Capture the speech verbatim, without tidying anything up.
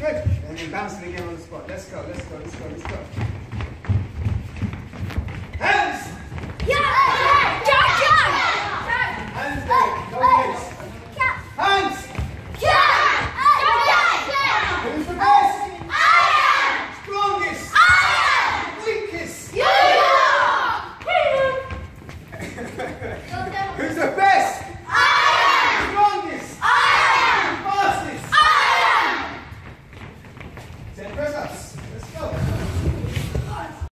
Good. And then bounce it again on the spot. Let's go, let's go, let's go, let's go. Hands.